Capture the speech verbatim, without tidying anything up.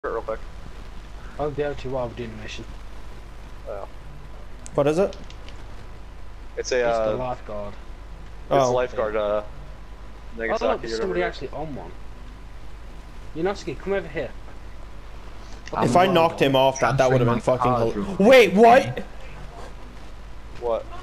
real quick. I'll be able to while we're doing the mission. Oh. What is it? It's a, It's uh, the lifeguard. it's Oh. a lifeguard, uh, Oh Nagasaki. look, there's or somebody whatever. actually on one. Yanosuke, come over here. If I knocked him off, that that would have been Transferring my fucking. card Hel- real quick. Wait, what? What?